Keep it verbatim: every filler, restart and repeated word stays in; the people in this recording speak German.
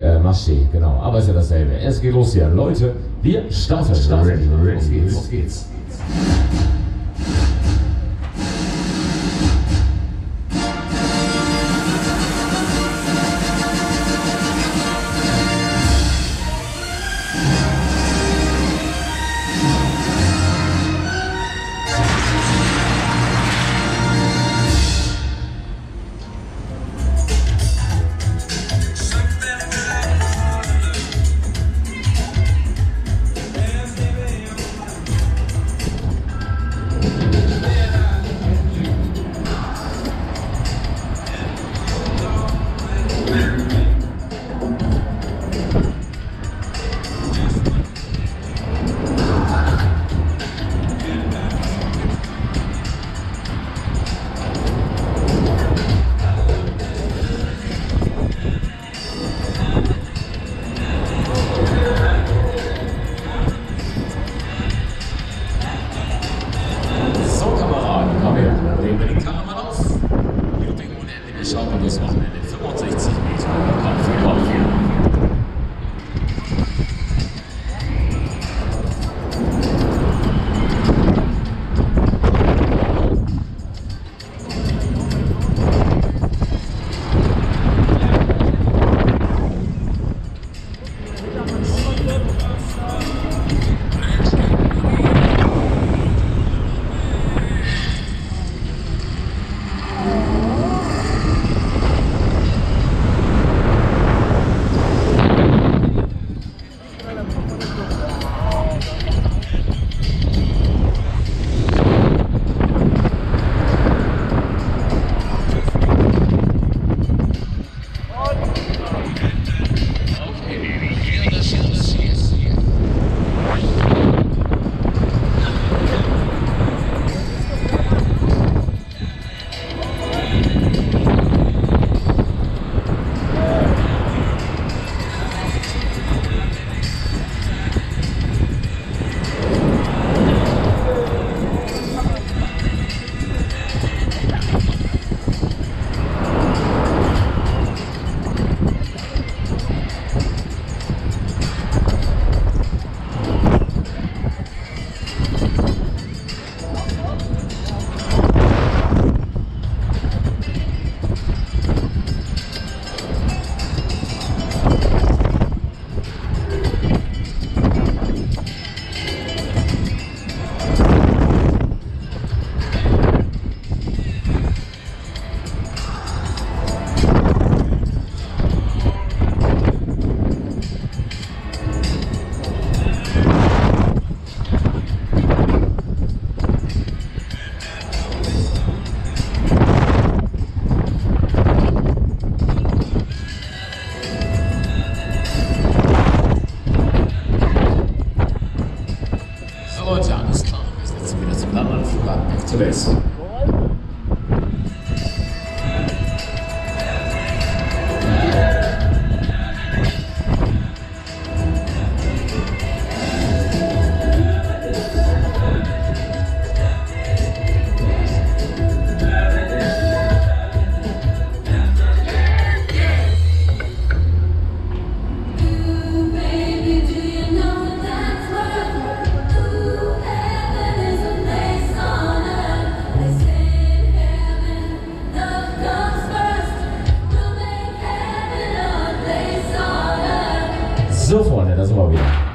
Äh, Maché, genau. Aber ist ja dasselbe. Es geht los hier. Leute, wir starten. Starten. Los geht's. Los geht's. Schauen wir das Wochenende. fünfundsechzig Meter. Auf viel, auf viel. Leute, alles klar. Wir sind jetzt wieder zum anderen Flughafen. Back to base. So, Freunde, da sind wir wieder.